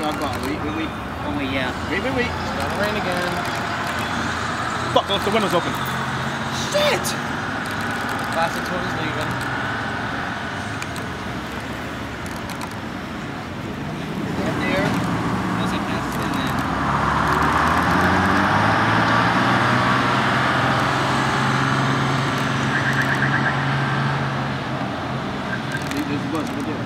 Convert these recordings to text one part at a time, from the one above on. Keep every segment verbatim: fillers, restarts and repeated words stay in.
y'all go. Wait, wait, wait. Oh wait, yeah. Wait, wait, wait. It's gonna rain again. Fuck, look, the window's open. Shit! Classic one is leaving. Get there. There's a cast in there. There's a bus right there.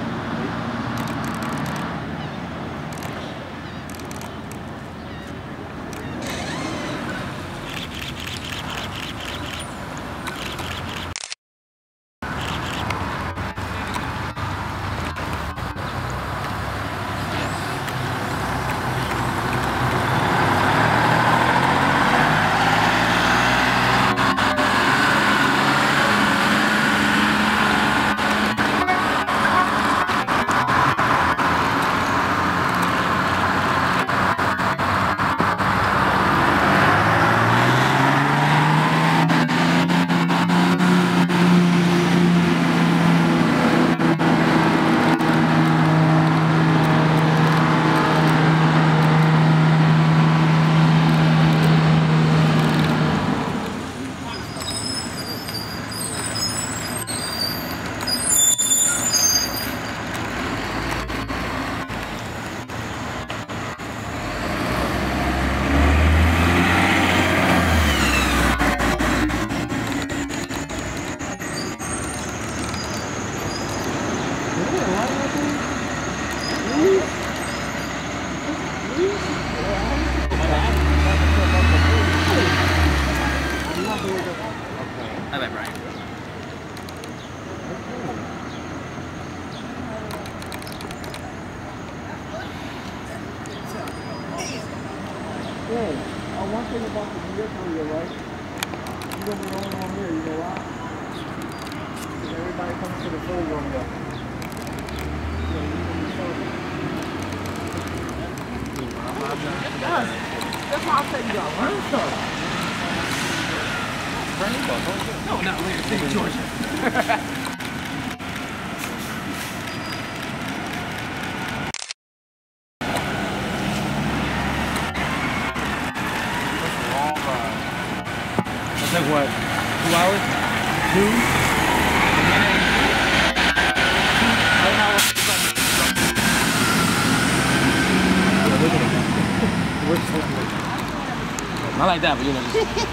I bet Brian. Hey, uh, one thing about the vehicle, you're right. You're gonna be the only one here, you know why? Because everybody comes to the full room there. So you're gonna be short. Yes. That's why I said you gotta learn stuff. No, not Atlantic City, Georgia. It's like what? Two hours? Two? Not like that, but you know.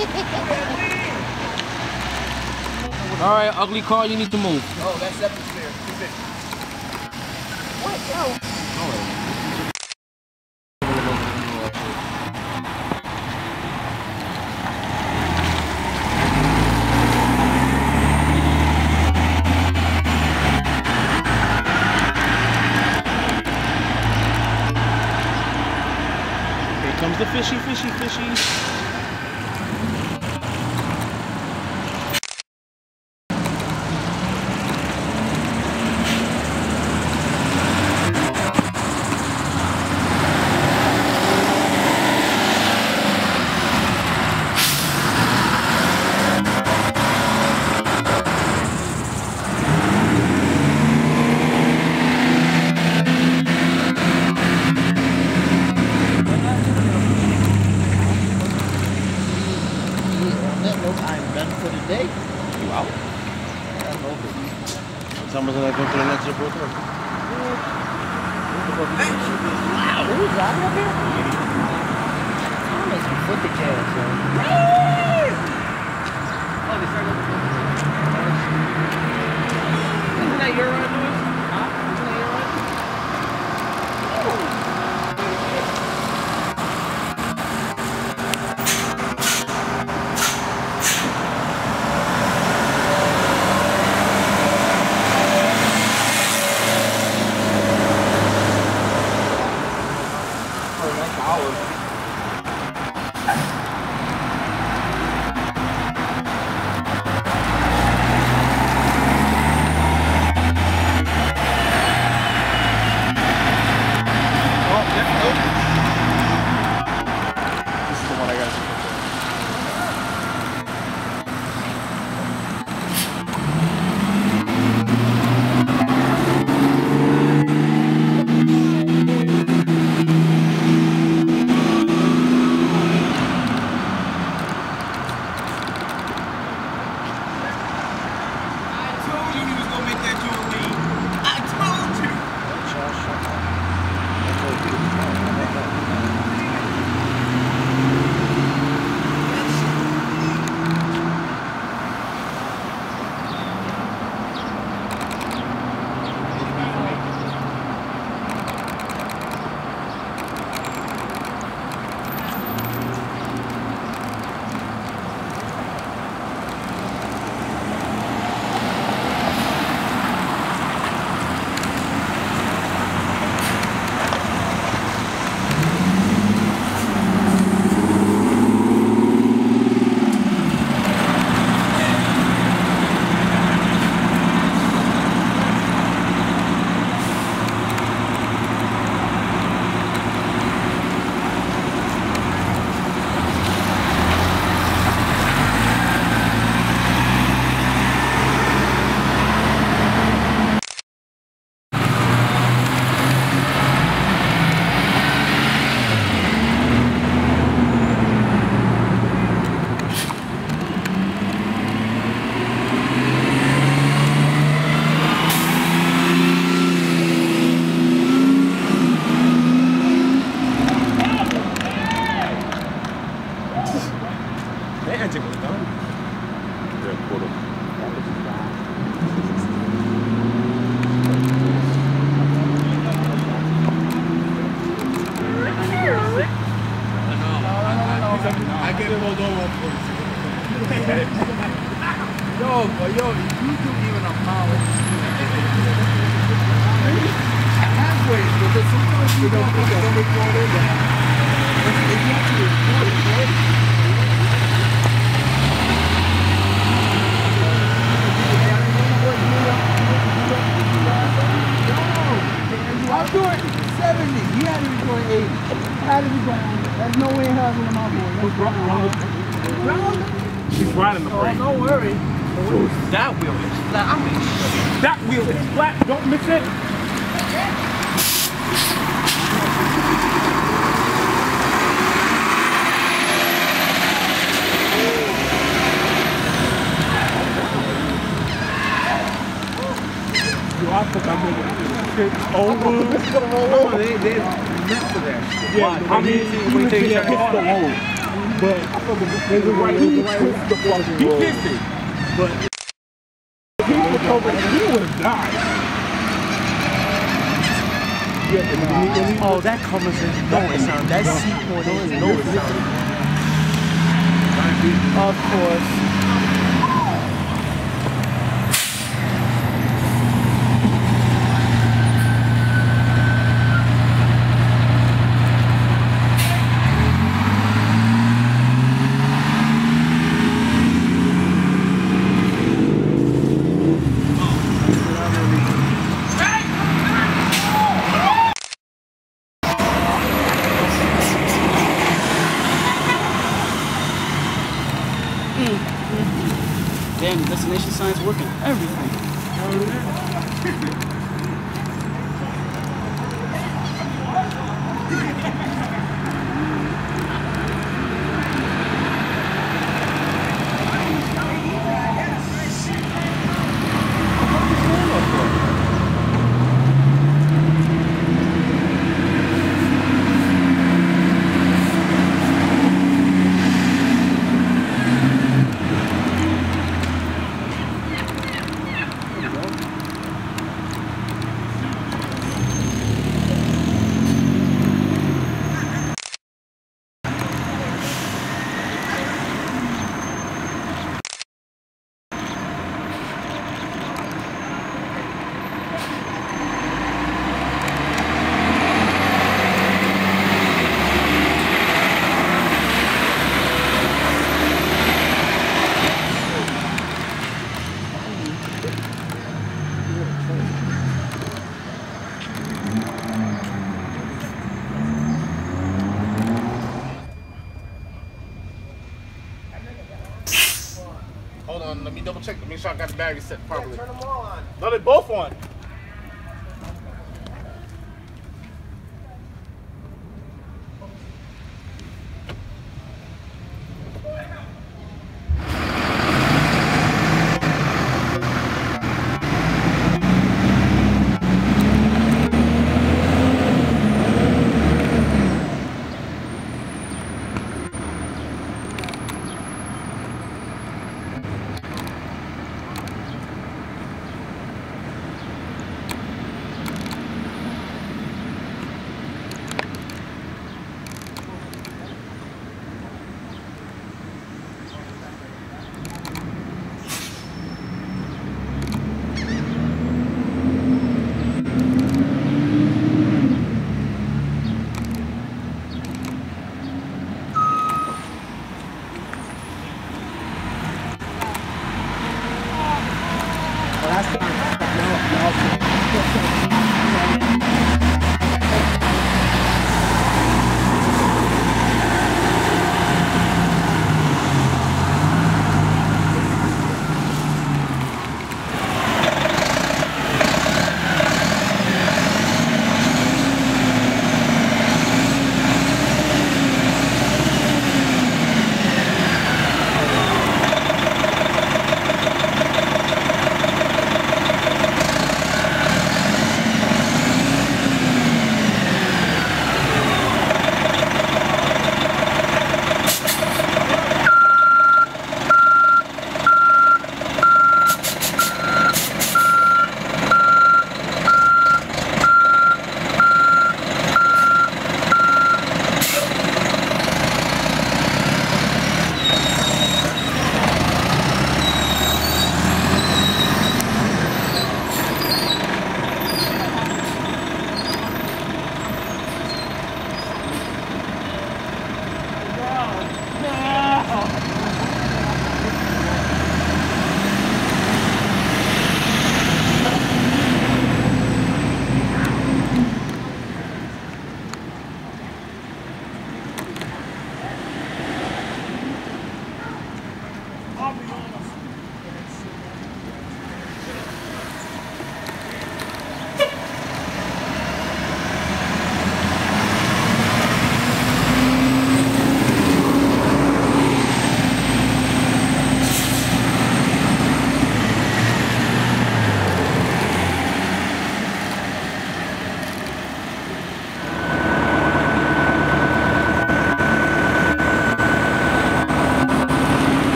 Just... All right, ugly car, you need to move. Oh, that's septic sphere. Too big. What? Yo. All right. Here comes the fishy, fishy, fishy. Estamos en la control de puto. Wow, who's driving up here? I'm gonna some footage ass, yo. Oh, they started with the Isn't that your run, Lewis? Huh? Isn't that your run? get pulled over for Yo, but yo, if you do even a mile halfway, because sometimes you don't think it's only going in there. If you actually report it, right? I'm doing seventy. He had to be doing eighty. Had to be going. There's no way in hell with my boy. That's wrong. She's riding the brake. Oh, don't worry. That wheel is flat. I mean, That wheel is flat. Don't miss it. Yo, I think I'm gonna shit over. no, they they meant for that. Yeah, I mean, you can hit the hole. But there's a right, he twist the fucking roll. He kissed it. But if he was over, he would have died. Yeah, and he, and he, Oh, that covers it. No, it sound. That seat point is no, it sound. Of course. Damn, the destination sign's working. Everything. Hold on, let me double check to make sure I got the battery set properly. Turn them on. no, they both on.